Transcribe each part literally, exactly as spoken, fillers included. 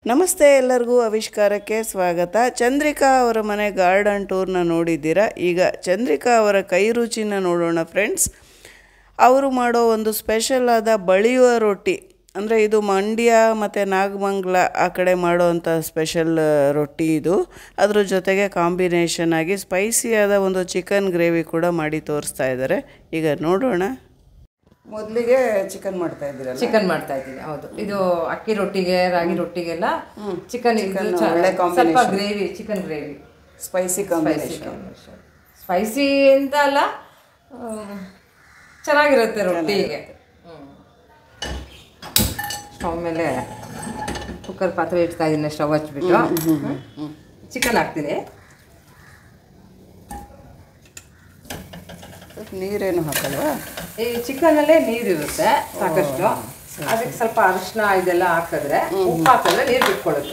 ನಮಸ್ತೆ ಎಲ್ಲರಿಗೂ ಆವಿಷ್ಕಾರಕ್ಕೆ ಸ್ವಾಗತ. ಚಂದ್ರಿಕಾ ಅವರ ಮನೆ ಗಾರ್ಡನ್ ಟೂರ್ನ ನೋಡಿದ್ದೀರಾ. ಈಗ ಚಂದ್ರಿಕಾ ಅವರ ಕೈ ರುಚಿನ ನೋಡೋಣ ಫ್ರೆಂಡ್ಸ್. ಅವರು ಮಾಡೋ ಒಂದು ಸ್ಪೆಷಲ್ ಆದ ಬಳಿಯುವ ರೊಟ್ಟಿ, ಅಂದರೆ ಇದು ಮಂಡ್ಯ ಮತ್ತು ನಾಗಮಂಗಲ ಆ ಕಡೆ ಮಾಡೋವಂಥ ಸ್ಪೆಷಲ್ ರೊಟ್ಟಿ ಇದು. ಅದ್ರ ಜೊತೆಗೆ ಕಾಂಬಿನೇಷನ್ ಆಗಿ ಸ್ಪೈಸಿಯಾದ ಒಂದು ಚಿಕನ್ ಗ್ರೇವಿ ಕೂಡ ಮಾಡಿ ತೋರಿಸ್ತಾ ಇದ್ದಾರೆ. ಈಗ ನೋಡೋಣ. ಮೊದಲಿಗೆ ಚಿಕನ್ ಮಾಡ್ತಾ ಇದ್ದೀರಾ? ಚಿಕನ್ ಮಾಡ್ತಾ ಇದ್ದೀನಿ, ಹೌದು. ಇದು ಅಕ್ಕಿ ರೊಟ್ಟಿಗೆ, ರಾಗಿ ರೊಟ್ಟಿಗೆಲ್ಲ ಚಿಕನ್ ಸ್ವಲ್ಪ gravy, chicken gravy spicy combination. Spicy ಅಂತ ಅಲ್ಲ, ಚೆನ್ನಾಗಿರುತ್ತೆ ರೊಟ್ಟಿಗೆ. ಸ್ಟವ್ ಮೇಲೆ ಕುಕ್ಕರ್ ಪಾತ್ರೆ ಇಡ್ತಾ ಇದ್ದೀನಿ, ಸ್ಟವ್ ಹಚ್ಬಿಟ್ಟು ಚಿಕನ್ ಹಾಕ್ತೀನಿ. ನೀರೇನು ಹಾಕಲ್ವಾ? ಈ ಚಿಕನಲ್ಲೇ ನೀರು ಇರುತ್ತೆ ಸಾಕಷ್ಟು. ಅದಕ್ಕೆ ಸ್ವಲ್ಪ ಅರಿಶಿನ ಇದೆಲ್ಲ ಹಾಕಿದ್ರೆ, ಉಪ್ಪು ಹಾಕಿದ್ರೆ ನೀರು ಬಿಟ್ಕೊಳ್ಳುತ್ತೆ.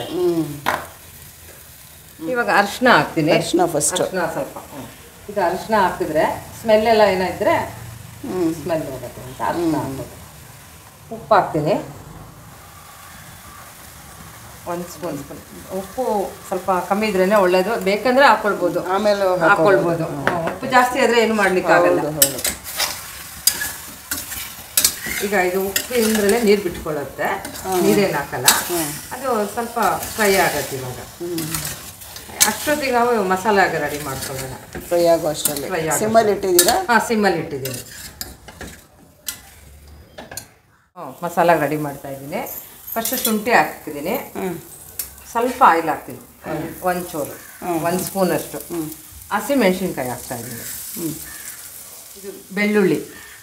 ಇವಾಗ ಅರಿಶಿನ ಹಾಕ್ತೀನಿ. ಅರಿಶಿನ ಫಸ್ಟ್, ಅರಿಶಿನ ಸ್ವಲ್ಪ. ಇದು ಅರಿಶಿನ ಹಾಕಿದ್ರೆ ಸ್ಮೆಲ್ ಎಲ್ಲ ಏನಾದ್ರೆ ಸ್ಮೆಲ್ ಹೋಗುತ್ತೆ ಅಂತ ಅರಿಶಿನ ಹಾಕೋದು. ಉಪ್ಪು ಹಾಕ್ತೀನಿ, ಒಂದು ಸ್ಪೂನ್ ಸ್ಪೂನ್ ಉಪ್ಪು ಸ್ವಲ್ಪ ಕಮ್ಮಿ ಇದ್ರೇನೆ ಒಳ್ಳೇದು. ಬೇಕಂದ್ರೆ ಹಾಕೊಳ್ಬೋದು, ಆಮೇಲೆ ಹಾಕೊಳ್ಬೋದು. ಉಪ್ಪು ಜಾಸ್ತಿ ಆದರೆ ಏನು ಮಾಡ್ಲಿಕ್ಕೆ ಆಗಲ್ಲ. ಈಗ ಇದು ಉಪ್ಪಿಂದ್ರಲ್ಲೇ ನೀರು ಬಿಟ್ಕೊಳ್ಳುತ್ತೆ, ನೀರೇನು ಹಾಕಲ್ಲ. ಅದು ಸ್ವಲ್ಪ ಫ್ರೈ ಆಗತ್ತೆ. ಇವಾಗ ಅಷ್ಟೊತ್ತಿಗೆ ನಾವು ಮಸಾಲೆ ಆಗ ರೆಡಿ ಮಾಡ್ಕೊಳ್ಳೋಣ. ಫ್ರೈ ಆಗೋ ಅಷ್ಟರಲ್ಲಿ ಫ್ರೈ ಆಗ ಸಿಮ್ಮಲ್ಲಿ ಇಟ್ಟಿದ್ದೀರಾ? ಹಾಂ, ಸಿಮ್ಮಲ್ಲಿ ಇಟ್ಟಿದ್ದೀನಿ. ಹ್ಞೂ, ಮಸಾಲ ರೆಡಿ ಮಾಡ್ತಾ ಇದ್ದೀನಿ. ಫಸ್ಟ್ ಶುಂಠಿ ಹಾಕ್ತಿದ್ದೀನಿ, ಸ್ವಲ್ಪ ಆಯಿಲ್ ಹಾಕ್ತೀನಿ, ಒಂದು ಚೂರು, ಒಂದು ಸ್ಪೂನಷ್ಟು. ಹಸಿ ಮೆಣಸಿನ್ಕಾಯಿ ಹಾಕ್ತಾ ಇದ್ದೀನಿ. ಇದು ಬೆಳ್ಳುಳ್ಳಿ,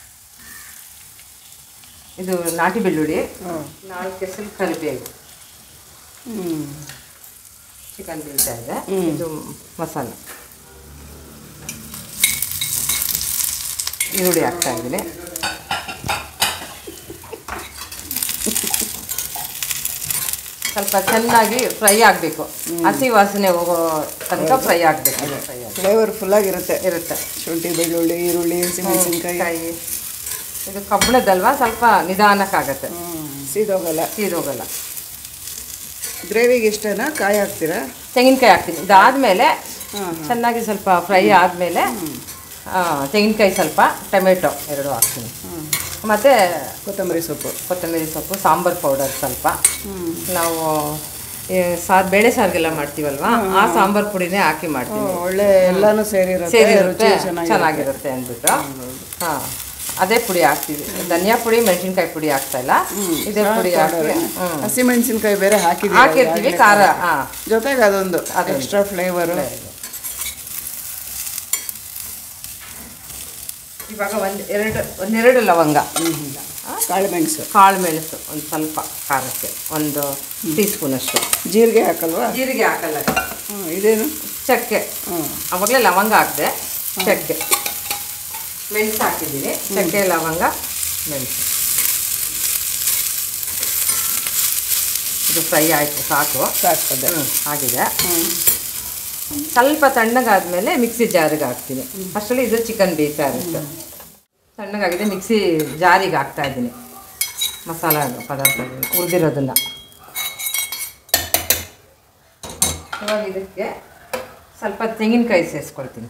ಇದು ನಾಟಿ ಬೆಳ್ಳುಳ್ಳಿ, ನಾಲ್ಕು ಹೆಸರು ಕರಿಬೇವು. ಚಿಕನ್ ಬೀಳ್ತಾ ಇದೆ. ಇದು ಮಸಾಲ, ಈರುಳ್ಳಿ ಹಾಕ್ತಾ ಇದ್ದೀನಿ. ಸ್ವಲ್ಪ ಚೆನ್ನಾಗಿ ಫ್ರೈ ಆಗಬೇಕು, ಹಸಿ ವಾಸನೆ ಹೋಗೋ ತನಕ ಫ್ರೈ ಆಗಬೇಕು. ಫ್ಲೇವರ್ಫುಲ್ ಆಗಿರುತ್ತೆ ಇರುತ್ತೆ ಶುಂಠಿ, ಬೆಳ್ಳುಳ್ಳಿ, ಈರುಳ್ಳಿ, ಹಸಿಮೆಣಸಿನ್ಕಾಯಿ. ಇದು ಕಬ್ಬಣದಲ್ವಾ, ಸ್ವಲ್ಪ ನಿಧಾನಕ್ಕಾಗತ್ತೆ, ಸೀದೋಗಲ್ಲ ಸೀದೋಗಲ್ಲ. ಗ್ರೇವಿಗೆ ಇಷ್ಟನಾ ಕಾಯಿ ಹಾಕ್ತೀರಾ? ತೆಂಗಿನಕಾಯಿ ಹಾಕ್ತೀನಿ. ಇದಾದಮೇಲೆ ಚೆನ್ನಾಗಿ ಸ್ವಲ್ಪ ಫ್ರೈ ಆದಮೇಲೆ ತೆಂಗಿನಕಾಯಿ, ಸ್ವಲ್ಪ ಟೊಮೆಟೊ ಎರಡು ಹಾಕ್ತೀನಿ. ಮತ್ತು ಕೊತ್ತಂಬರಿ ಸೊಪ್ಪು, ಕೊತ್ತಂಬರಿ ಸೊಪ್ಪು, ಸಾಂಬಾರು ಪೌಡರ್ ಸ್ವಲ್ಪ. ನಾವು ಸಾರು ಬೇಳೆ ಸಾರಿಗೆಲ್ಲ ಮಾಡ್ತೀವಲ್ವಾ, ಆ ಸಾಂಬಾರು ಪುಡಿನೇ ಹಾಕಿ ಮಾಡ್ತೀವಿ. ಒಳ್ಳೆ ಎಲ್ಲಾನು ಸೇರಿರುತ್ತೆ, ಸೇರಿರುತ್ತೆ, ಚೆನ್ನಾಗಿರುತ್ತೆ ಅಂದ್ಬಿಟ್ಟು. ಹಾಂ, ಅದೇ ಪುಡಿ ಹಾಕ್ತೀವಿ. ಧನಿಯಾ ಪುಡಿ, ಮೆಣಸಿನ್ಕಾಯಿ ಪುಡಿ ಹಾಕ್ತಾ ಇಲ್ಲ, ಇದೇ ಪುಡಿ ಹಾಕಿ. ಹಸಿ ಮೆಣಸಿನ್ಕಾಯಿ ಬೇರೆ ಹಾಕಿ ಹಾಕಿರ್ತೀವಿ, ಖಾರ. ಹಾಂ, ಜೊತೆಗೆ ಅದೊಂದು ಎಕ್ಸ್ಟ್ರಾ ಫ್ಲೇವರು. ಇವಾಗ ಒಂದು ಎರಡು ಒಂದೆರಡು ಲವಂಗ, ಕಾಳು ಮೆಣಸು, ಕಾಳು ಮೆಣಸು ಒಂದು ಸ್ವಲ್ಪ ಖಾರಕ್ಕೆ, ಒಂದು ಟೀ ಸ್ಪೂನಷ್ಟು. ಜೀರಿಗೆ ಹಾಕಲ್ವಾ? ಜೀರಿಗೆ ಹಾಕಲ್ಲ. ಹ್ಞೂ, ಇದೇನು ಚಕ್ಕೆ. ಅವಾಗಲೇ ಲವಂಗ ಹಾಕಿದೆ, ಚಕ್ಕೆ, ಮೆಣಸು ಹಾಕಿದ್ದೀನಿ. ಚಕ್ಕೆ, ಲವಂಗ, ಮೆಣಸು. ಇದು ಫ್ರೈ ಆಯಿತು, ಸಾಕು ಸಾಕ್ತದೆ. ಹ್ಞೂ, ಆಗಿದೆ. ಸ್ವಲ್ಪ ತಣ್ಣಗಾದ್ಮೇಲೆ ಮಿಕ್ಸಿ ಜಾರಿಗೆ ಹಾಕ್ತೀನಿ. ಅಷ್ಟರಲ್ಲಿ ಇದು ಚಿಕನ್ ಬೇಯ್ತಾ ಇರುತ್ತೆ. ತಣ್ಣಗಾಗಿದೆ, ಮಿಕ್ಸಿ ಜಾರಿಗೆ ಹಾಕ್ತಾ ಇದ್ದೀನಿ ಮಸಾಲ ಪದಾರ್ಥ ಹುರಿದಿರೋದನ್ನು. ಇವಾಗ ಇದಕ್ಕೆ ಸ್ವಲ್ಪ ತೆಂಗಿನಕಾಯಿ ಸೇರಿಸ್ಕೊಳ್ತೀನಿ,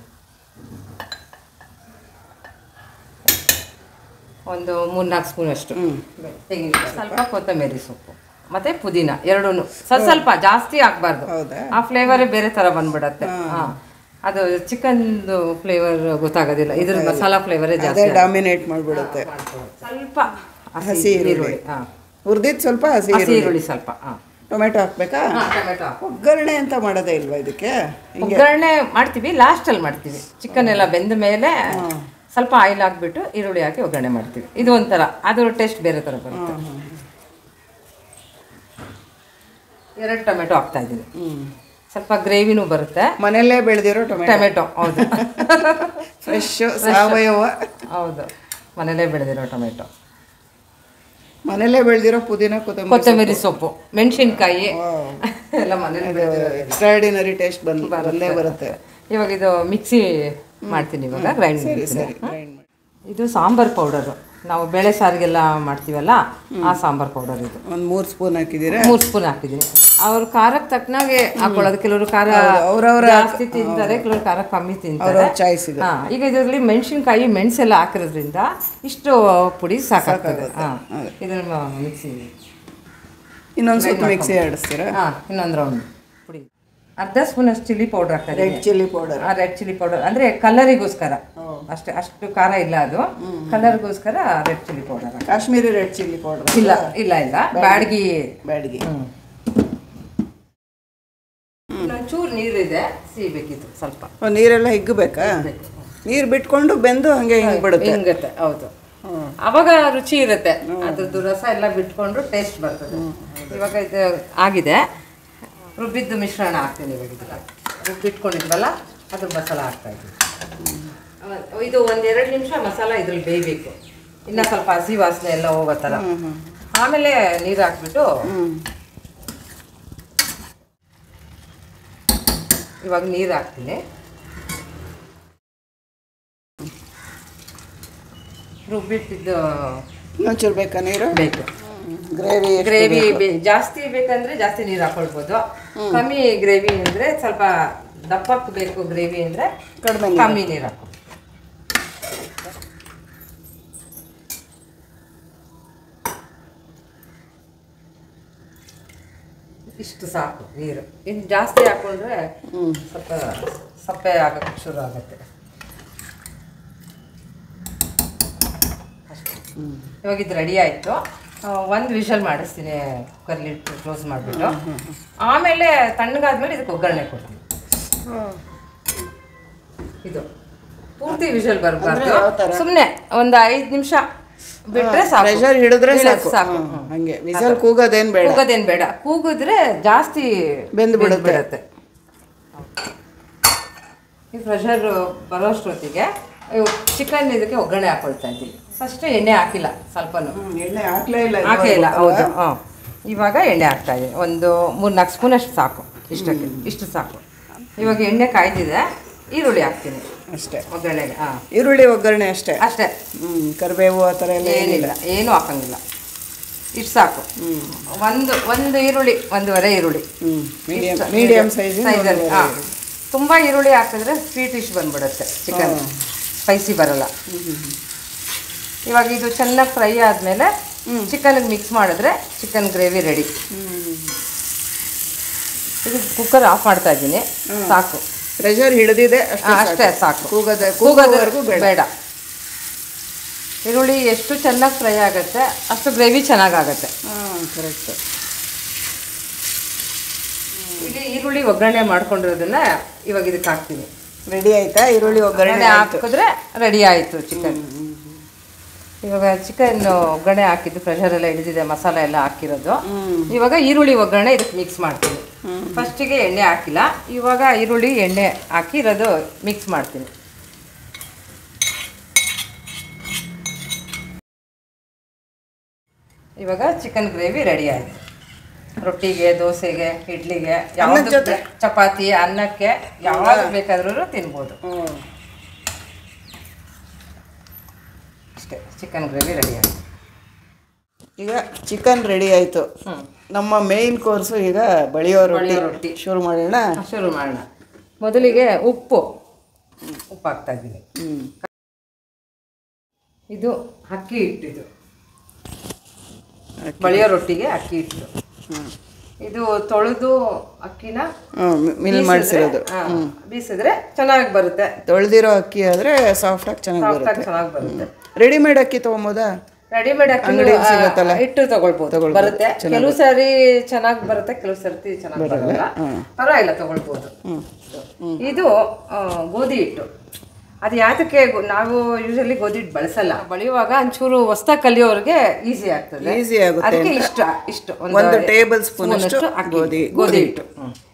ಒಂದು ಮೂರು ನಾಲ್ಕು ಸ್ಪೂನಷ್ಟು ತೆಂಗಿನಕಾಯಿ, ಸ್ವಲ್ಪ ಕೊತ್ತಂಬರಿ ಸೊಪ್ಪು ಮತ್ತು ಪುದೀನ, ಎರಡೂ ಸ್ವಲ್ಪ ಸ್ವಲ್ಪ, ಜಾಸ್ತಿ ಹಾಕ್ಬಾರ್ದು. ಆ ಫ್ಲೇವರೇ ಬೇರೆ ಥರ ಬಂದ್ಬಿಡತ್ತೆ. ಹಾಂ, ಅದು ಚಿಕನ್ದು ಫ್ಲೇವರ್ ಗೊತ್ತಾಗೋದಿಲ್ಲ, ಇದ್ರ ಮಸಾಲ ಫ್ಲೇವರೇ ಜಾಸ್ತಿ ಡಾಮಿನೇಟ್ ಮಾಡಿಬಿಡುತ್ತೆ. ಸ್ವಲ್ಪ ಹಸಿ ಈರುಳ್ಳಿ, ಹಾಂ, ಹುರಿದಿದ್ದು ಸ್ವಲ್ಪ ಹಸಿ ಈರುಳ್ಳಿ ಸ್ವಲ್ಪ. ಹಾಂ, ಟೊಮೆಟೊ ಹಾಕ್ಬೇಕಾ? ಟೊಮೆಟೊ. ಒಗ್ಗರಣೆ ಅಂತ ಮಾಡೋದೇ ಇಲ್ವಾ ಇದಕ್ಕೆ? ಒಗ್ಗರಣೆ ಮಾಡ್ತೀವಿ, ಲಾಸ್ಟಲ್ಲಿ ಮಾಡ್ತೀವಿ. ಚಿಕನ್ ಎಲ್ಲ ಬೆಂದ ಮೇಲೆ ಸ್ವಲ್ಪ ಆಯಿಲ್ ಹಾಕ್ಬಿಟ್ಟು ಈರುಳ್ಳಿ ಹಾಕಿ ಒಗ್ಗರಣೆ ಮಾಡ್ತೀವಿ. ಇದು ಒಂಥರ, ಅದ್ರ ಟೇಸ್ಟ್ ಬೇರೆ ಥರ ಬರುತ್ತೆ. ಎರಡು ಟೊಮೆಟೊ ಹಾಕ್ತಾ ಇದ್ದೀನಿ, ಸ್ವಲ್ಪ ಗ್ರೇವಿನೂ ಬರುತ್ತೆ. ಮನೆಯಲ್ಲೇ ಬೆಳೆದಿರೋ ಟೊಮೆಟೊ. ಟೊಮೆಟೊ, ಹೌದು, ಫ್ರೆಶ್, ಸಾವಯವ. ಹೌದು, ಮನೆಯಲ್ಲೇ ಬೆಳೆದಿರೋ ಟೊಮೆಟೊ. ಮನೆಯಲ್ಲೇ ಬೆಳೆದಿರೋ ಪುದೀನ, ಕೊತ್ತಂಬರಿ ಕೊತ್ತಂಬರಿ ಸೊಪ್ಪು, ಮೆಣಸಿನ್ಕಾಯಿ ಎಲ್ಲ ಮನೇಲಿ. ಎಕ್ಸ್ಟ್ರಾರ್ಡಿನರಿ ಟೇಸ್ಟ್ ಬಂದು ಬಂದೇ ಬರುತ್ತೆ. ಇವಾಗ ಇದು ಮಿಕ್ಸಿ ಮಾಡ್ತೀನಿ, ಇವಾಗ ಗ್ರೈಂಡ್ ಮಾಡ್ತೀನಿ. ಇದು ಸಾಂಬಾರು ಪೌಡರು, ನಾವು ಬೇಳೆ ಸಾರಿಗೆಲ್ಲ ಮಾಡ್ತೀವಲ್ಲ ಆ ಸಾಂಬಾರ್ ಪೌಡರ್ ಇದು. ಒಂದು ಮೂರು ಸ್ಪೂನ್ ಹಾಕಿದ್ದೀರಾ? ಮೂರು ಸ್ಪೂನ್ ಹಾಕಿದ್ದೀನಿ. ಅವ್ರ ಖಾರಕ್ಕೆ ತಕ್ಕನಾಗೆ ಹಾಕೊಳ್ಳೋದು. ಕೆಲವರು ಖಾರ ಅವ್ರವ್ರ ಜಾಸ್ತಿ ತಿಂತಾರೆ, ಕೆಲವರು ಖಾರ ಕಮ್ಮಿ ತಿಂತಾರೆ. ಹಾಂ, ಈಗ ಇದರಲ್ಲಿ ಮೆಣಸಿನ್ಕಾಯಿ ಮೆಣಸೆಲ್ಲ ಹಾಕಿರೋದ್ರಿಂದ ಇಷ್ಟು ಪುಡಿ ಸಾಕಾಗ್ತದೆ. ಹಾಂ, ಇದನ್ನು ಮಿಕ್ಸಿ ಇನ್ನೊಂದು ಸ್ವಲ್ಪ ಮಿಕ್ಸಿ ಆಡಿಸ್ತೀರಾ? ಹಾಂ, ಇನ್ನೊಂದು ರೌಂಡ್ ಪುಡಿ. ಅರ್ಧ ಸ್ಪೂನ್ ಅಷ್ಟು ಚಿಲ್ಲಿ ಪೌಡರ್ ಹಾಕ್ತಾರೆ. Red chilli powder. ಹಾಂ, ರೆಡ್ ಚಿಲ್ಲಿ ಪೌಡರ್ ಅಂದರೆ ಕಲರಿಗೋಸ್ಕರ ಅಷ್ಟೇ. ಅಷ್ಟು ಖಾರ ಇಲ್ಲ, ಅದು ಕಲರ್ಗೋಸ್ಕರ red chilli powder. Kashmiri red chilli powder ಇಲ್ಲ ಇಲ್ಲ ಇಲ್ಲ ಬ್ಯಾಡಗಿ ಬ್ಯಾಡಗಿ. ಚೂರು ನೀರಿದೆ, ಸಿಹಿಬೇಕಿತ್ತು ಸ್ವಲ್ಪ. ನೀರೆಲ್ಲ ಹಿಗ್ಗಬೇಕಾ? ನೀರು ಬಿಟ್ಕೊಂಡು ಬೆಂದು ಹಂಗೆ ಹಿಂಗ್ಬಿಡುತ್ತೆ. ಹಿಂಗತ್ತೆ, ಹೌದು. ಅವಾಗ ರುಚಿ ಇರುತ್ತೆ, ಅದ್ರದ್ದು ರಸ ಎಲ್ಲ ಬಿಟ್ಕೊಂಡು ಟೇಸ್ಟ್ ಬರ್ತದೆ. ಇವಾಗ ಇದು ಆಗಿದೆ. ರುಬ್ಬಿದ್ದು ಮಿಶ್ರಣ ಹಾಕ್ತೀನಿ ಇವಾಗ. ಇದಕ್ಕೆ ರುಬ್ಬಿಟ್ಕೊಂಡಿದ್ವಲ್ಲ ಅದ್ರ ಮಸಾಲ ಹಾಕ್ತಾ ಇದ್ದೀವಿ. ಇದು ಒಂದೆರಡು ನಿಮಿಷ ಮಸಾಲ ಇದ್ರಲ್ಲಿ ಬೇಯಬೇಕು, ಇನ್ನು ಸ್ವಲ್ಪ ಹಸಿ ವಾಸನೆ ಎಲ್ಲ ಹೋಗೋ ಥರ. ಆಮೇಲೆ ನೀರು ಹಾಕ್ಬಿಟ್ಟು ಇವಾಗ ನೀರು ಹಾಕ್ತೀನಿ. ರುಬ್ಬಿಟ್ಟಿದ್ದು ಒಂಚೂರು ಬೇಕಾ ನೀರು? ಬೇಕು. ಗ್ರೇವಿ ಗ್ರೇವಿ ಜಾಸ್ತಿ ಬೇಕಂದ್ರೆ ಜಾಸ್ತಿ ನೀರು ಹಾಕೊಳ್ಬೋದು. ಕಮ್ಮಿ ಗ್ರೇವಿ ಅಂದರೆ ಸ್ವಲ್ಪ ದಪ್ಪಕ್ಕೆ ಬೇಕು ಗ್ರೇವಿ ಅಂದರೆ ಕಡಿಮೆ ಕಮ್ಮಿ ನೀರು ಹಾಕೋ. ಇಷ್ಟು ಸಾಕು ನೀರು. ಇನ್ನು ಜಾಸ್ತಿ ಹಾಕೊಂಡ್ರೆ ಸ್ವಲ್ಪ ಸಪ್ಪೆ ಆಗೋಕ್ಕೆ ಶುರು ಆಗುತ್ತೆ. ಇವಾಗ ಇದು ರೆಡಿ ಆಯಿತು. ಒಂದು ವಿಷಲ್ ಮಾಡಿಸ್ತೀನಿ ಕುಕ್ಕರ್ಲಿಟ್ಟು ಕ್ಲೋಸ್ ಮಾಡಿಬಿಟ್ಟು. ಆಮೇಲೆ ತಣ್ಣಗಾದ್ಮೇಲೆ ಇದಕ್ಕೆ ಒಗ್ಗರಣೆ ಕೊಡ್ತೀನಿ. ಇದು ಪೂರ್ತಿ ವಿಷಲ್ ಬರಬಾರ್ದು, ಸುಮ್ಮನೆ ಒಂದು ಐದು ನಿಮಿಷ ಬಿಟ್ಟರೆ ಸಾಕು. ಪ್ರೆಷರ್ ಹಿಡಿದ್ರೆ ಸಾಕು ಸಾಕು ಹಂಗೆ. ವಿಷಲ್ ಕೂಗೋದೇನು ಬೇಡ. ಕೂಗೋದೇನು ಬೇಡ. ಕೂಗಿದ್ರೆ ಜಾಸ್ತಿ ಬೆಂದು ಬಿಡುತ್ತೆ. ಈ ಪ್ರೆಷರ್ ಬರೋಷ್ಟೊತ್ತಿಗೆ ಚಿಕನ್ ಇದಕ್ಕೆ ಒಗ್ಗರಣೆ ಹಾಕೊಳ್ತಾ ಇದ್ದೀವಿ. ಫಸ್ಟ್ ಎಣ್ಣೆ ಹಾಕಿಲ್ಲ, ಸ್ವಲ್ಪನೂ ಎಣ್ಣೆ ಹಾಕಲೇ ಇಲ್ಲ. ಹಾಕೇ ಇಲ್ಲ, ಹೌದು. ಹಾಂ, ಇವಾಗ ಎಣ್ಣೆ ಹಾಕ್ತಾ ಇದ್ದೀನಿ. ಒಂದು ಮೂರು ನಾಲ್ಕು ಸ್ಪೂನ್ ಅಷ್ಟು ಸಾಕು. ಇಷ್ಟಕ್ಕೆ ಇಷ್ಟು ಸಾಕು. ಇವಾಗ ಎಣ್ಣೆ ಕಾಯ್ದಿದೆ, ಈರುಳ್ಳಿ ಹಾಕ್ತೀನಿ ಅಷ್ಟೇ ಒಗ್ಗರಣೆಗೆ. ಹಾಂ, ಈರುಳ್ಳಿ ಒಗ್ಗರಣೆ ಅಷ್ಟೇ ಅಷ್ಟೇ. ಹ್ಞೂ, ಕರಿಬೇವು ಆ ಥರ ಎಲ್ಲ ಏನಿಲ್ಲ, ಏನೂ ಹಾಕಂಗಿಲ್ಲ. ಇಷ್ಟು ಸಾಕು. ಒಂದು ಒಂದು ಈರುಳ್ಳಿ, ಒಂದೂವರೆ ಈರುಳ್ಳಿ, ಮೀಡಿಯಂ ಮೀಡಿಯಂ ಸೈಜ್ ಸೈಜಲ್ಲಿ. ಹಾಂ, ತುಂಬ ಈರುಳ್ಳಿ ಹಾಕಿದ್ರೆ ಸ್ವೀಟ್ ಇಶ್ ಬಂದ್ಬಿಡುತ್ತೆ, ಚಿಕನ್ ಸ್ಪೈಸಿ ಬರಲ್ಲ. ಇವಾಗ ಇದು ಚೆನ್ನಾಗಿ ಫ್ರೈ ಆದಮೇಲೆ ಚಿಕನ್ಗೆ ಮಿಕ್ಸ್ ಮಾಡಿದ್ರೆ ಚಿಕನ್ ಗ್ರೇವಿ ರೆಡಿ. ಇದು ಕುಕ್ಕರ್ ಆಫ್ ಮಾಡ್ತಾ ಇದ್ದೀನಿ. ಸಾಕು, ಪ್ರೆಷರ್ ಹಿಡಿದಿದೆ ಅಷ್ಟೇ ಸಾಕು. ಕೂಗದ ಕೂಗೋದವರೆಗೂ ಬೇಡ. ಈರುಳ್ಳಿ ಎಷ್ಟು ಚೆನ್ನಾಗಿ ಫ್ರೈ ಆಗುತ್ತೆ ಅಷ್ಟು ಗ್ರೇವಿ ಚೆನ್ನಾಗಾಗತ್ತೆ. ಹಾಂ, ಕರೆಕ್ಟ್. ಇಲ್ಲಿ ಈರುಳ್ಳಿ ಒಗ್ಗರಣೆ ಮಾಡ್ಕೊಂಡಿರೋದನ್ನ ಇವಾಗ ಇದಕ್ಕೆ ಹಾಕ್ತೀನಿ. ರೆಡಿ ಆಯ್ತಾ? ಈರುಳ್ಳಿ ಒಗ್ಗರಣೆ ಹಾಕಿದ್ರೆ ರೆಡಿ ಆಯಿತು ಚಿಕನ್. ಇವಾಗ ಚಿಕನ್ ಒಗ್ಗರಣೆ ಹಾಕಿದ್ದು ಪ್ರೆಷರ್ ಎಲ್ಲ ಹಿಡಿದಿದೆ, ಮಸಾಲೆ ಎಲ್ಲ ಹಾಕಿರೋದು. ಇವಾಗ ಈರುಳ್ಳಿ ಒಗ್ಗರಣೆ ಇದಕ್ಕೆ ಮಿಕ್ಸ್ ಮಾಡ್ತೀನಿ. ಫಸ್ಟಿಗೆ ಎಣ್ಣೆ ಹಾಕಿಲ್ಲ, ಇವಾಗ ಈರುಳ್ಳಿ ಎಣ್ಣೆ ಹಾಕಿರೋದು ಮಿಕ್ಸ್ ಮಾಡ್ತೀನಿ. ಇವಾಗ ಚಿಕನ್ ಗ್ರೇವಿ ರೆಡಿ ಆಯಿತು. ರೊಟ್ಟಿಗೆ, ದೋಸೆಗೆ, ಇಡ್ಲಿಗೆ, ಯಾವ್ದು ಚಪಾತಿ, ಅನ್ನಕ್ಕೆ ಯಾವಾಗ ಬೇಕಾದ್ರೂ ತಿನ್ಬೋದು. ಅಷ್ಟೇ, ಚಿಕನ್ ಗ್ರೇವಿ ರೆಡಿ ಆಯಿತು. ಈಗ ಚಿಕನ್ ರೆಡಿ ಆಯಿತು. ನಮ್ಮ ಮೇನ್ ಕೋರ್ಸು ಈಗ ಬಳಿಯೋ ರೊಟ್ಟಿ ರೊಟ್ಟಿ ಶುರು ಮಾಡೋಣ. ಶುರು ಮಾಡೋಣ. ಮೊದಲಿಗೆ ಉಪ್ಪು ಉಪ್ಪು ಹಾಕ್ತಾ ಇದ್ದೀನಿ. ಇದು ಅಕ್ಕಿ ಹಿಟ್ಟು, ಇದು ಬಳಿಯೋ ರೊಟ್ಟಿಗೆ ಅಕ್ಕಿ ಹಿಟ್ಟು. ಇದು ತೊಳೆದು ಅಕ್ಕಿನ ಮಿಲ್ ಮಾಡಿಸಿರೋದು. ಬೀಸಿದ್ರೆ ಚೆನ್ನಾಗಿ ಬರುತ್ತೆ. ತೊಳೆದಿರೋ ಅಕ್ಕಿ ಆದರೆ ಸಾಫ್ಟಾಗಿ ಚೆನ್ನಾಗಿ ಬರುತ್ತೆ. ಚೆನ್ನಾಗಿ ಬರುತ್ತೆ. ರೆಡಿಮೇಡ್ ಅಕ್ಕಿ ತೊಗೊಂಬೋದಾ? ರೆಡಿಮೇಡ್ ಅಕ್ಕಿ ಸಿಗುತ್ತಲ್ಲ, ಹಿಟ್ಟು ತಗೊಳ್ಬೋದು, ಬರುತ್ತೆ. ಕೆಲವು ಸಾರಿ ಚೆನ್ನಾಗಿ ಬರುತ್ತೆ, ಕೆಲವು ಸರ್ತಿ ಚೆನ್ನಾಗಿ ಬರಲ್ಲ. ಪರವಾಗಿಲ್ಲ, ತಗೊಳ್ಬೋದು. ಇದು ಗೋಧಿ ಹಿಟ್ಟು. ಅದು ಯಾತಕ್ಕೆ ನಾವು ಯೂಶಲಿ ಗೋಧಿ ಹಿಟ್ಟು ಬಳಸಲ್ಲ. ಬಳಿಯುವಾಗ ಒಂಚೂರು ಹೊಸ್ದಾಗಿ ಕಲಿಯೋರಿಗೆ ಈಸಿ ಆಗ್ತದೆ, ಈಸಿ ಆಗುತ್ತೆ. ಅದಕ್ಕೆ ಇಷ್ಟ ಇಷ್ಟು ಒಂದು ಟೇಬಲ್ ಸ್ಪೂನ್ ಅಷ್ಟು ಗೋಧಿ ಗೋಧಿ ಹಿಟ್ಟು.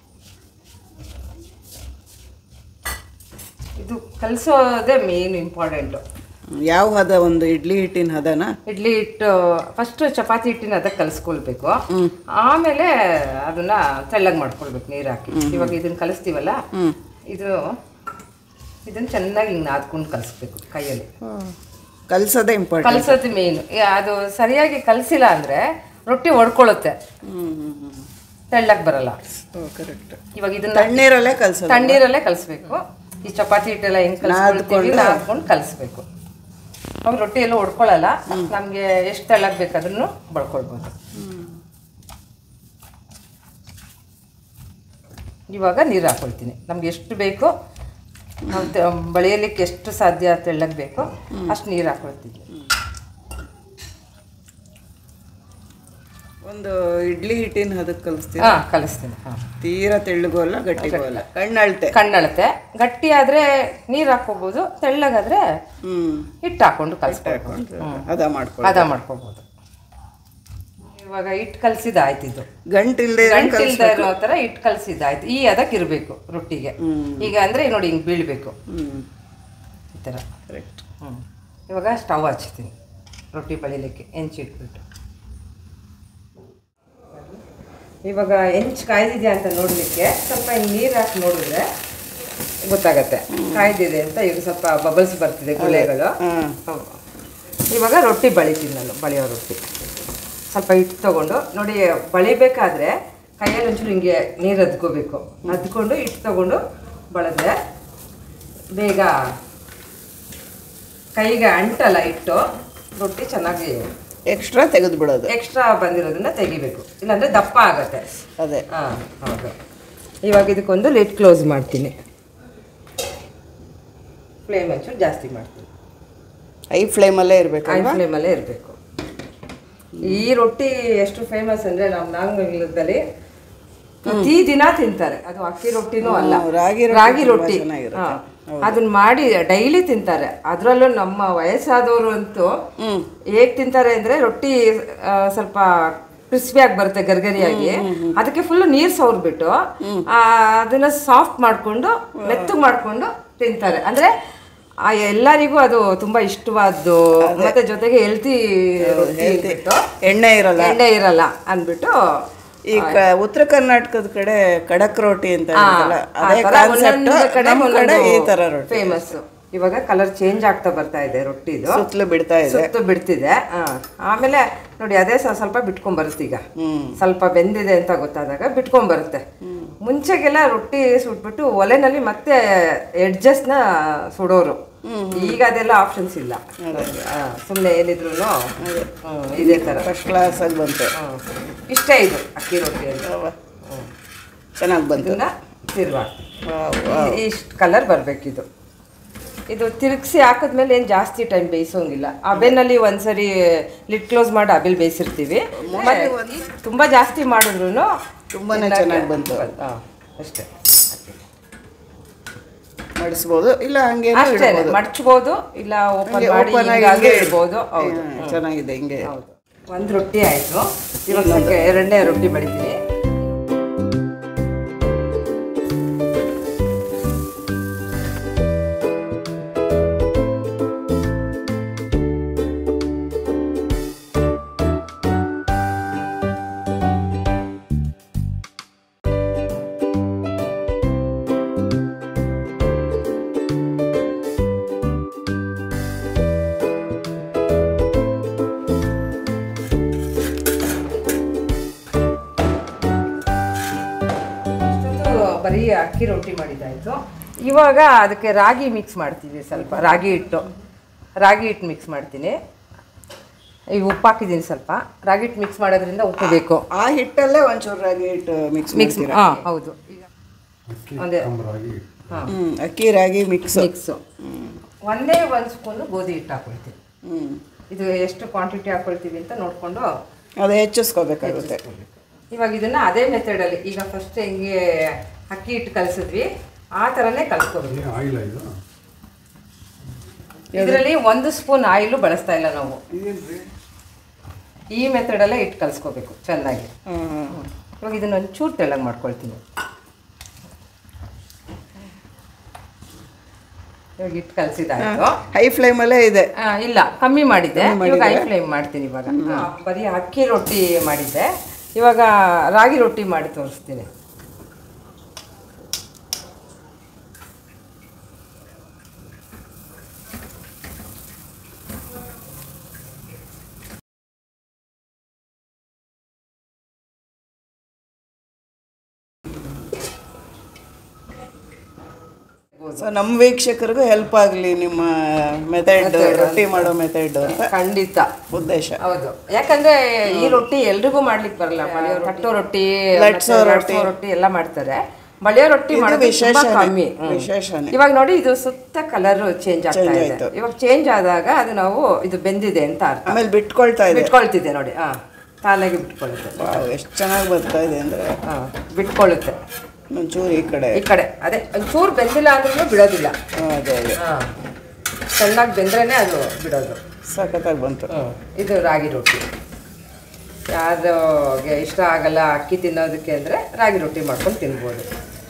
ಇದು ಕಲಿಸೋದೇ ಮೇನ್ ಇಂಪಾರ್ಟೆಂಟು. ಯಾವ ಹದ? ಒಂದು ಇಡ್ಲಿ ಹಿಟ್ಟಿನ ಹದನಾ? ಇಡ್ಲಿ ಹಿಟ್ಟು ಫಸ್ಟ್ ಚಪಾತಿ ಹಿಟ್ಟಿನ ಅದಕ್ಕೆ ಕಲಿಸ್ಕೊಳ್ಬೇಕು. ಆಮೇಲೆ ಅದನ್ನ ತೆಳ್ಳಗೆ ಮಾಡ್ಕೊಳ್ಬೇಕು ನೀರು ಹಾಕಿ. ಇವಾಗ ಇದನ್ನ ಕಲಿಸ್ತೀವಲ್ಲ, ಇದು ಇದನ್ನ ಚೆನ್ನಾಗಿ ಹಿಂಗೆ ನಾದ್ಕೊಂಡು ಕಲಿಸ್ಬೇಕು ಕೈಯಲ್ಲಿ. ಕಲಸೋದೇ ಇಂಪಾರ್ಟೆಂಟ್. ಕಲಸೋದು ಮೇನ್. ಅದು ಸರಿಯಾಗಿ ಕಲಸಿಲ್ಲ ಅಂದರೆ ರೊಟ್ಟಿ ಒಡ್ಕೊಳ್ಳುತ್ತೆ, ತೆಳ್ಳಗೆ ಬರಲ್ಲ. ಕರೆಕ್ಟ್. ಇವಾಗ ಇದನ್ನ ತಣ್ಣೀರಲ್ಲೇ ಕಲಸೋದು. ತಣ್ಣೀರಲ್ಲೇ ಕಲಿಸ್ಬೇಕು. ಈ ಚಪಾತಿ ಹಿಟ್ಟೆಲ್ಲ ಹೆಂಗೆ ಕಲಿಸ್ಕೊಳ್ತೀವಿ ನಾದ್ಕೊಂಡು ಕಲಿಸ್ಬೇಕು. ಅವಾಗ ರೊಟ್ಟಿ ಎಲ್ಲ ಹೊಡ್ಕೊಳ್ಳಲ್ಲ. ನಮಗೆ ಎಷ್ಟು ತೆಳ್ಳಗೆ ಬೇಕಾದ್ರೂ ಬಳ್ಕೊಳ್ಬೋದು. ಇವಾಗ ನೀರು ಹಾಕ್ಕೊಳ್ತೀನಿ. ನಮ್ಗೆ ಎಷ್ಟು ಬೇಕೋ ನಾವು ಬಳಿಯಲಿಕ್ಕೆ ಎಷ್ಟು ಸಾಧ್ಯ ತೆಳ್ಳಗೆ ಬೇಕೋ ಅಷ್ಟು ನೀರು ಹಾಕ್ಕೊಳ್ತೀನಿ. ಒಂದು ಇಡ್ಲಿ ಹಿಟ್ಟಿನ ಅದಕ್ಕೆ ಕಲಿಸ್ತೀನಿ. ಹಾಂ ಕಲಿಸ್ತೀನಿ. ಹಾಂ ತೀರಾ ತೆಳ್ಳಗೂ ಅಲ್ಲ ಗಟ್ಟಿಗೂ ಅಲ್ಲ, ಕಣ್ಣಳತೆ. ಕಣ್ಣಳತೆ. ಗಟ್ಟಿ ಆದರೆ ನೀರು ಹಾಕ್ಕೋಬೋದು, ತೆಳ್ಳಗಾದ್ರೆ ಹಿಟ್ಟು ಹಾಕ್ಕೊಂಡು ಕಲಿಸ್ಕೊಂಡು ಅದ ಮಾಡ್ಕೊಂಡು ಅದ ಮಾಡ್ಕೋಬೋದು. ಇವಾಗ ಹಿಟ್ಟು ಕಲಸಿದಾಯ್ತು. ಇದು ಗಂಟಿಲ್ದೆ ಗಂಟಿಲ್ದೆ ಇರೋ ಥರ ಹಿಟ್ಟು ಕಲಸಿದಾಯ್ತು. ಈ ಅದಕ್ಕೆ ಇರಬೇಕು ರೊಟ್ಟಿಗೆ. ಈಗ ಅಂದರೆ ನೋಡಿ ಹಿಂಗೆ ಬೀಳಬೇಕು ಈ ಥರ. ಕರೆಕ್ಟ್. ಹ್ಞೂ ಇವಾಗ ಸ್ಟವ್ ಹಚ್ತೀನಿ ರೊಟ್ಟಿ ಬಳಿಲಿಕ್ಕೆ ಹೆಂಚಿಟ್ಬಿಟ್ಟು. ಇವಾಗ ಹೆಂಚು ಕಾಯ್ದಿದೆ ಅಂತ ನೋಡಲಿಕ್ಕೆ ಸ್ವಲ್ಪ ಹಿಂಗೆ ನೀರು ಹಾಕಿ ನೋಡಿದ್ರೆ ಗೊತ್ತಾಗತ್ತೆ ಕಾಯ್ದಿದೆ ಅಂತ. ಈಗ ಸ್ವಲ್ಪ ಬಬಲ್ಸ್ ಬರ್ತಿದೆ, ಗುಳೆಗಳು. ಇವಾಗ ರೊಟ್ಟಿ ಬಳಿತೀನಿ ನಾನು, ಬಳಿಯೋ ರೊಟ್ಟಿ. ಸ್ವಲ್ಪ ಹಿಟ್ಟು ತೊಗೊಂಡು ನೋಡಿ, ಬಳಿಬೇಕಾದ್ರೆ ಕೈಯಲ್ಲಿ ಒಂಚೂರು ಹಿಂಗೆ ನೀರು ಅದ್ಕೋಬೇಕು. ಅದ್ಕೊಂಡು ಹಿಟ್ಟು ತೊಗೊಂಡು ಬಳದ್ರೆ ಬೇಗ ಕೈಗೆ ಅಂಟಲ್ಲ ಹಿಟ್ಟು, ರೊಟ್ಟಿ ಚೆನ್ನಾಗಿ. ಎಕ್ಸ್ಟ್ರಾ ತೆಗೆದು ಬಿಡೋದು. ಎಕ್ಸ್ಟ್ರಾ ಬಂದಿರೋದನ್ನ ತೆಗಿಬೇಕು, ಇಲ್ಲಾಂದರೆ ದಪ್ಪ ಆಗುತ್ತೆ. ಅದೇ. ಹಾಂ ಹೌದು. ಇವಾಗ ಇದಕ್ಕೊಂದು ಲಿಡ್ ಕ್ಲೋಸ್ ಮಾಡ್ತೀನಿ. ಫ್ಲೇಮ್ ಒಂಚೂರು ಜಾಸ್ತಿ ಮಾಡ್ತೀನಿ. ಐ ಫ್ಲೇಮಲ್ಲೇ ಇರಬೇಕು. ಐ ಫ್ಲೇಮಲ್ಲೇ ಇರಬೇಕು. ಈ ರೊಟ್ಟಿ ಎಷ್ಟು ಫೇಮಸ್ ಅಂದರೆ ನಮ್ಮ ನಾಗಮಂಗಲದಲ್ಲಿ ಪ್ರತಿ ದಿನ ತಿಂತಾರೆ. ಅದು ಅಕ್ಕಿ ರೊಟ್ಟಿನೂ ಅಲ್ಲ, ರಾಗಿ ರಾಗಿ ರೊಟ್ಟಿ. ಅದನ್ನ ಮಾಡಿ ಡೈಲಿ ತಿಂತಾರೆ. ಅದರಲ್ಲೂ ನಮ್ಮ ವಯಸ್ಸಾದವರು ಅಂತೂ ಹೇಗೆ ತಿಂತಾರೆ ಅಂದರೆ, ರೊಟ್ಟಿ ಸ್ವಲ್ಪ ಕ್ರಿಸ್ಪಿಯಾಗಿ ಬರುತ್ತೆ, ಗರ್ಗರಿಯಾಗಿ. ಅದಕ್ಕೆ ಫುಲ್ಲು ನೀರು ಸವರ್ಬಿಟ್ಟು ಅದನ್ನ ಸಾಫ್ಟ್ ಮಾಡಿಕೊಂಡು ಮೆತ್ತಗೆ ಮಾಡಿಕೊಂಡು ತಿಂತಾರೆ. ಅಂದರೆ ಎಲ್ಲರಿಗೂ ಅದು ತುಂಬಾ ಇಷ್ಟವಾದ್ದು. ಮತ್ತೆ ಜೊತೆಗೆ ಹೆಲ್ತಿ, ಎಣ್ಣೆ ಇರಲ್ಲ ಎಣ್ಣೆ ಇರಲ್ಲ ಅಂದ್ಬಿಟ್ಟು. ಈ ಉತ್ತರ ಕರ್ನಾಟಕದ ಕಡೆ ಕಡಕ್ ರೋಟಿ ಅಂತ ಫೇಮಸ್. ಇವಾಗ ಕಲರ್ ಚೇಂಜ್ ಆಗ್ತಾ ಬರ್ತಾ ಇದೆ ರೊಟ್ಟಿದು, ಸುತ್ತಲೂ ಬಿಡ್ತಾ ಇದೆ, ಸುತ್ತು ಬಿಡ್ತಿದೆ. ಆಮೇಲೆ ನೋಡಿ ಅದೇ ಸ್ವಲ್ಪ ಬಿಟ್ಕೊಂಡ್ ಬರುತ್ತೆ. ಈಗ ಸ್ವಲ್ಪ ಬೆಂದಿದೆ ಅಂತ ಗೊತ್ತಾದಾಗ ಬಿಟ್ಕೊಂಡ್ ಬರುತ್ತೆ. ಮುಂಚೆಗೆಲ್ಲ ರೊಟ್ಟಿ ಸುಟ್ಬಿಟ್ಟು ಒಲೆನಲ್ಲಿ ಮತ್ತೆ ಎಡ್ಜಸ್ಟ್ನ ಸುಡೋರು. ಈಗ ಅದೆಲ್ಲ ಆಪ್ಷನ್ಸ್ ಇಲ್ಲ. ಸುಮ್ಮನೆ ಏನಿದ್ರು ಇದೇ ಥರ ಫಸ್ಟ್ ಕ್ಲಾಸ್ ಆಗಿ ಬಂತು. ಇಷ್ಟೇ ಇದು ಅಕ್ಕಿ ರೊಟ್ಟಿ ಅಂತ ಚೆನ್ನಾಗಿ ಬಂತು. ತಿರ್ವಾ ಇಷ್ಟು ಕಲರ್ ಬರಬೇಕಿದು. ಇದು ತಿರುಗಿಸಿ ಹಾಕಿದ್ಮೇಲೆ ಏನು ಜಾಸ್ತಿ ಟೈಮ್ ಬೇಯಿಸೋಂಗಿಲ್ಲ. ಅಬೆನಲ್ಲಿ ಒಂದ್ಸರಿ ಲಿಡ್ ಕ್ಲೋಸ್ ಮಾಡಿ ಅಬೆಲ್ ಬೇಯಿಸಿರ್ತೀವಿ. ತುಂಬ ಜಾಸ್ತಿ ಮಾಡಿದ್ರು ತುಂಬಾ ಚೆನ್ನಾಗಿ ಬಂತು. ಅಷ್ಟೇ. ಮಡಿಸ್ಬೋದು, ಇಲ್ಲ ಹಂಗೆ ಮಡ್ಚ್ಬೋದು, ಇಲ್ಲ ಓಪನ್ ಮಾಡಿ ಇಡ್ಬೋದು. ಹೌದು, ಚೆನ್ನಾಗಿದೆ ಹಿಂಗೆ. ಹೌದು. ಒಂದು ರೊಟ್ಟಿ ಆಯಿತು. ಇವಾಗ ಎರಡನೇ ರೊಟ್ಟಿ ಬಡಿತೀನಿ. ಬರೀ ಅಕ್ಕಿ ರೊಟ್ಟಿ ಮಾಡಿದ್ದಾಯಿತು. ಇವಾಗ ಅದಕ್ಕೆ ರಾಗಿ ಮಿಕ್ಸ್ ಮಾಡ್ತೀವಿ. ಸ್ವಲ್ಪ ರಾಗಿ ಹಿಟ್ಟು ರಾಗಿ ಹಿಟ್ಟು ಮಿಕ್ಸ್ ಮಾಡ್ತೀನಿ. ಈಗ ಉಪ್ಪು ಹಾಕಿದ್ದೀನಿ ಸ್ವಲ್ಪ. ರಾಗಿ ಹಿಟ್ಟು ಮಿಕ್ಸ್ ಮಾಡೋದ್ರಿಂದ ಉಪ್ಪು ಬೇಕು. ಆ ಹಿಟ್ಟಲ್ಲೇ ಒಂಚೂರು ರಾಗಿ ಹಿಟ್ಟು ಮಿಕ್ಸ್ ಮಿಕ್ಸ್ ಹಾಂ ಹೌದು. ಈಗ ಒಂದೇ ಹಾಂ ಅಕ್ಕಿ ರಾಗಿ ಮಿಕ್ಸ್ ಮಿಕ್ಸು. ಒಂದೇ ಒಂದು ಸ್ಪೂನು ಗೋಧಿ ಹಿಟ್ಟು ಹಾಕ್ಕೊಳ್ತೀವಿ. ಇದು ಎಷ್ಟು ಕ್ವಾಂಟಿಟಿ ಹಾಕ್ಕೊಳ್ತೀವಿ ಅಂತ ನೋಡಿಕೊಂಡು ಅದು ಹೆಚ್ಚಿಸ್ಕೋಬೇಕಾಗುತ್ತೆ. ಇವಾಗ ಇದನ್ನು ಅದೇ ಮೆಥಡಲ್ಲಿ ಈಗ ಫಸ್ಟ್ ಹೆಂಗೆ ಅಕ್ಕಿ ಹಿಟ್ಟು ಕಲಿಸಿದ್ವಿ ಆ ಥರನೇ ಕಲಿಸ್ಕೋಬೇಕು. ಇದರಲ್ಲಿ ಒಂದು ಸ್ಪೂನ್ ಆಯಿಲು ಬಳಸ್ತಾ ಇಲ್ಲ ನಾವು. ಈ ಮೆಥಡಲ್ಲೇ ಹಿಟ್ಟು ಕಲಿಸ್ಕೋಬೇಕು ಚೆನ್ನಾಗಿ. ಇವಾಗ ಇದನ್ನ ಒಂಚೂರು ತೆಳ್ಳಗೆ ಮಾಡ್ಕೊಳ್ತೀನಿ. ಇವಾಗ ಹಿಟ್ಟು ಕಲಿಸಿದಾಯ್ತು. ಹೈ ಫ್ಲೇಮಲ್ಲೇ ಇದೆ. ಇಲ್ಲ ಕಮ್ಮಿ ಮಾಡಿದ್ದೆ, ಇವಾಗ ಹೈ ಫ್ಲೇಮ್ ಮಾಡ್ತೀನಿ. ಇವಾಗ ಬರೀ ಅಕ್ಕಿ ರೊಟ್ಟಿ ಮಾಡಿದ್ದೆ, ಇವಾಗ ರಾಗಿ ರೊಟ್ಟಿ ಮಾಡಿ ತೋರಿಸ್ತೀನಿ. ಮಾಡ್ಬೋದು. ಸೊ ನಮ್ಮ ವೀಕ್ಷಕರಿಗೂ ಹೆಲ್ಪ್ ಆಗಲಿ ನಿಮ್ಮ ಮೆಥಡ್, ರೊಟ್ಟಿ ಮಾಡೋ ಮೆಥಡ್ ಅಂತ ಖಂಡಿತ ಉದ್ದೇಶ. ಹೌದು, ಯಾಕಂದ್ರೆ ಈ ರೊಟ್ಟಿ ಎಲ್ರಿಗೂ ಮಾಡ್ಲಿಕ್ಕೆ ಬರಲ್ಲ. ಕಟ್ಟೋ ರೊಟ್ಟಿ, ಲಟ್ಸೋ ರೊಟ್ಟಿ ಎಲ್ಲ ಮಾಡ್ತಾರೆ. ಬಳಿಯೋ ರೊಟ್ಟಿ ಮಾಡೋದು ತುಂಬಾ ಕಮ್ಮಿ. ಇವಾಗ ನೋಡಿ ಇದು ಸುತ್ತ ಕಲರ್ ಚೇಂಜ್ ಆಗ್ತಾ ಇದೆ. ಇವಾಗ ಚೇಂಜ್ ಆದಾಗ ಅದು ನಾವು ಇದು ಬೆಂದಿದೆ ಅಂತ ಅರ್ಥ. ಆಮೇಲೆ ಬಿಟ್ಕೊಳ್ತಾ ಇದೆ, ಬಿಟ್ಕೊಳ್ತಿದೆ ನೋಡಿ. ಹಾ, ತಾನಾಗಿ ಬಿಟ್ಕೊಳ್ಳುತ್ತೆ. ಎಷ್ಟು ಚೆನ್ನಾಗಿ ಬರ್ತಾ ಇದೆ ಅಂದ್ರೆ ಬಿಟ್ಕೊಳ್ಳುತ್ತೆ. ಒಂಚೂರು ಈ ಕಡೆ ಈ ಕಡೆ ಅದೇ ಒಂಚೂರು ಬೆಂದಿಲ್ಲ ಅಂದ್ರೂ ಬಿಡೋದಿಲ್ಲ. ಅದೇ ಅದೇ ಚೆನ್ನಾಗಿ ಬೆಂದ್ರೇನೆ ಅದು ಬಿಡೋದು. ಸಖತ್ತಾಗಿ ಬಂತು. ಇದು ರಾಗಿ ರೊಟ್ಟಿ. ಯಾರಿಗೆ ಇಷ್ಟ ಆಗಲ್ಲ ಅಕ್ಕಿ ತಿನ್ನೋದಕ್ಕೆ ಅಂದರೆ ರಾಗಿ ರೊಟ್ಟಿ ಮಾಡ್ಕೊಂಡು ತಿನ್ಬೋದು.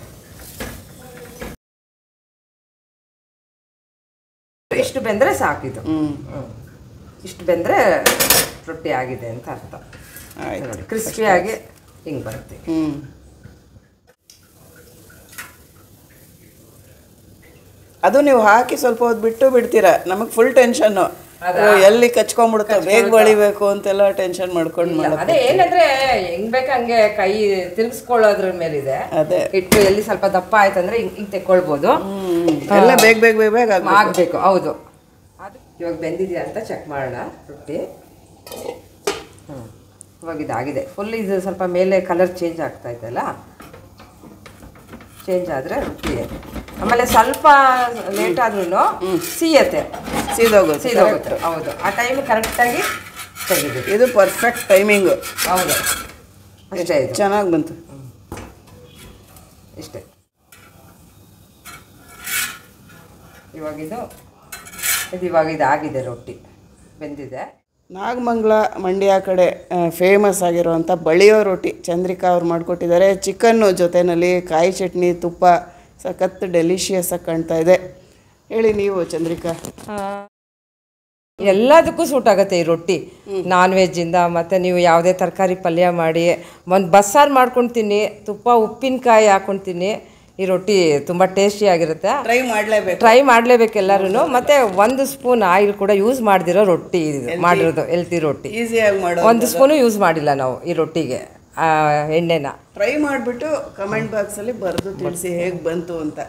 ಇಷ್ಟು ಬೆಂದರೆ ಸಾಕಿದು. ಇಷ್ಟು ಬೆಂದರೆ ರೊಟ್ಟಿ ಆಗಿದೆ ಅಂತ ಅರ್ಥ. ನೋಡಿ ಕ್ರಿಸ್ಪಿಯಾಗಿ ಹಿಂಗೆ ಬರುತ್ತೆ. ಹ್ಞೂ ಅದು ನೀವು ಹಾಕಿ ಸ್ವಲ್ಪ ಹೊತ್ತು ಬಿಟ್ಟು ಬಿಡ್ತೀರಾ, ನಮಗೆ ಫುಲ್ ಟೆನ್ಷನ್ನು. ಎಲ್ಲಿ ಕಚ್ಕೊಂಡ್ಬಿಡುತ್ತೆ, ಬೇಗ ಬಳಿಬೇಕು ಅಂತೆಲ್ಲ ಟೆನ್ಷನ್ ಮಾಡ್ಕೊಂಡು ಮಾಡೋದು. ಅದೇ ಏನಂದ್ರೆ ಹೆಂಗ್ ಬೇಕ ಹಂಗೆ ಕೈ ತಿರ್ಗಿಸ್ಕೊಳ್ಳೋದ್ರ ಮೇಲಿದೆ. ಅದೇ ಇಟ್ಟು ಎಲ್ಲಿ ಸ್ವಲ್ಪ ದಪ್ಪ ಆಯ್ತಂದ್ರೆ ಹಿಂಗ್ ಹಿಂಗ್ ತೆಕ್ಕೊಳ್ಬೋದು. ಎಲ್ಲ ಬೇಗ ಬೇಗ ಬೇಗ ಬೇಗ ಆಗ್ಬೇಕು. ಹೌದು, ಅದು ಇವಾಗ ಬೆಂದಿದೆಯಾ ಅಂತ ಚೆಕ್ ಮಾಡೋಣ ರೊಟ್ಟಿ. ಹ್ಮ್, ಇವಾಗ ಇದಾಗಿದೆ ಫುಲ್. ಇದು ಸ್ವಲ್ಪ ಮೇಲೆ ಕಲರ್ ಚೇಂಜ್ ಆಗ್ತಾ ಇದೆಯಲ್ಲ, ಚೇಂಜ್ ಆದರೆ ರೊಟ್ಟಿ. ಆಮೇಲೆ ಸ್ವಲ್ಪ ಲೇಟ್ ಆದ್ರೂ ಸಿಯತ್ತೆ, ಸೀದೋಗುತ್ತೆ ಸೀದೋಗುತ್ತೆ. ಹೌದು, ಆ ಟೈಮ್ ಕರೆಕ್ಟಾಗಿ ತೆಗಿಬೇಕು. ಇದು ಪರ್ಫೆಕ್ಟ್ ಟೈಮಿಂಗು. ಹೌದು, ಅಷ್ಟೇ. ಇದು ಚೆನ್ನಾಗಿ ಬಂತು. ಇಷ್ಟೇ. ಇವಾಗಿದು ಇದು ಇವಾಗ ಇದಾಗಿದೆ, ರೊಟ್ಟಿ ಬೆಂದಿದೆ. ನಾಗಮಂಗಲ ಮಂಡ್ಯ ಕಡೆ ಫೇಮಸ್ ಆಗಿರುವಂಥ ಬಳಿಯೋ ರೊಟ್ಟಿ ಚಂದ್ರಿಕಾ ಅವ್ರು ಮಾಡಿಕೊಟ್ಟಿದ್ದಾರೆ. ಚಿಕನ್ನು ಜೊತೆಯಲ್ಲಿ ಕಾಯಿ ಚಟ್ನಿ, ತುಪ್ಪ, ಸಖತ್ ಡೆಲಿಷಿಯಸ್ ಆಗಿ ಕಾಣ್ತಾ ಇದೆ. ಹೇಳಿ ನೀವು ಚಂದ್ರಿಕಾ. ಎಲ್ಲದಕ್ಕೂ ಸೂಟ್ ಆಗುತ್ತೆ ಈ ರೊಟ್ಟಿ. ನಾನ್ ವೆಜ್ಜಿಂದ ಮತ್ತು ನೀವು ಯಾವುದೇ ತರಕಾರಿ ಪಲ್ಯ ಮಾಡಿ, ಒಂದು ಬಸ್ಸಾರು ಮಾಡ್ಕೊಂಡು ತಿನ್ನಿ, ತುಪ್ಪ ಉಪ್ಪಿನಕಾಯಿ ಹಾಕೊಂಡು ತಿನ್ನಿ, ಈ ರೊಟ್ಟಿ ತುಂಬ ಟೇಸ್ಟಿಯಾಗಿರುತ್ತೆ. ಟ್ರೈ ಮಾಡಲೇಬೇಕು ಟ್ರೈ ಮಾಡಲೇಬೇಕು ಎಲ್ಲರೂ. ಮತ್ತು ಒಂದು ಸ್ಪೂನ್ ಆಯಿಲ್ ಕೂಡ ಯೂಸ್ ಮಾಡ್ದಿರೋ ರೊಟ್ಟಿ ಇದು ಮಾಡಿರೋದು, ಹೆಲ್ತಿ ರೊಟ್ಟಿ. ಈಸಿಯಾಗಿ ಮಾಡೋ ಒಂದು ಸ್ಪೂನು ಯೂಸ್ ಮಾಡಿಲ್ಲ ನಾವು ಈ ರೊಟ್ಟಿಗೆ ಎಣ್ಣೆನ. ಟ್ರೈ ಮಾಡಿಬಿಟ್ಟು ಕಮೆಂಟ್ ಬಾಕ್ಸಲ್ಲಿ ಬರೆದು ತಿಳಿಸಿ ಹೇಗೆ ಬಂತು ಅಂತ.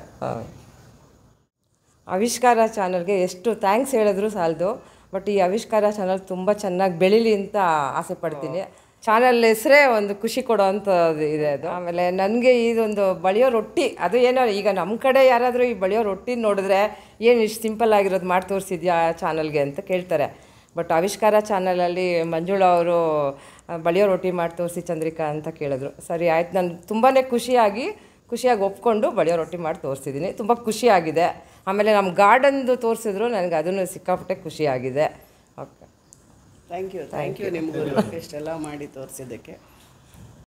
ಆವಿಷ್ಕಾರ ಚಾನಲ್ಗೆ ಎಷ್ಟು ಥ್ಯಾಂಕ್ಸ್ ಹೇಳಿದ್ರು ಸಾಲದು. ಬಟ್ ಈ ಆವಿಷ್ಕಾರ ಚಾನಲ್ ತುಂಬ ಚೆನ್ನಾಗಿ ಬೆಳೀಲಿ ಅಂತ ಆಸೆ ಪಡ್ತೀನಿ. ಚಾನಲ್ ಹೆಸರೇ ಒಂದು ಖುಷಿ ಕೊಡೋವಂಥದ್ದು ಇದೆ ಅದು. ಆಮೇಲೆ ನನಗೆ ಇದೊಂದು ಬಳಿಯೋ ರೊಟ್ಟಿ, ಅದು ಏನೋ ಈಗ ನಮ್ಮ ಕಡೆ ಯಾರಾದರೂ ಈ ಬಳಿಯೋ ರೊಟ್ಟಿ ನೋಡಿದ್ರೆ ಏನು ಇಷ್ಟು ಸಿಂಪಲ್ ಆಗಿರೋದು ಮಾಡಿ ತೋರಿಸಿದ್ಯಾ ಚಾನಲ್ಗೆ ಅಂತ ಕೇಳ್ತಾರೆ. ಬಟ್ ಆವಿಷ್ಕಾರ ಚಾನಲಲ್ಲಿ ಮಂಜುಳಾ ಅವರು ಬಳಿಯೋ ರೊಟ್ಟಿ ಮಾಡಿ ತೋರಿಸಿ ಚಂದ್ರಿಕಾ ಅಂತ ಕೇಳಿದ್ರು. ಸರಿ ಆಯ್ತು, ನಾನು ತುಂಬಾ ಖುಷಿಯಾಗಿ ಖುಷಿಯಾಗಿ ಒಪ್ಕೊಂಡು ಬಳಿಯೋ ರೊಟ್ಟಿ ಮಾಡಿ ತೋರಿಸಿದ್ದೀನಿ. ತುಂಬ ಖುಷಿಯಾಗಿದೆ. ಆಮೇಲೆ ನಮ್ಮ ಗಾರ್ಡನ್ದು ತೋರಿಸಿದ್ರು, ನನಗೆ ಅದನ್ನು ಸಿಕ್ಕಾಪಟ್ಟೆ ಖುಷಿಯಾಗಿದೆ. Okay, thank you thank you ನಿಮಗೂ ಇಷ್ಟೆಲ್ಲ ಮಾಡಿ ತೋರಿಸಿದ್ದಕ್ಕೆ.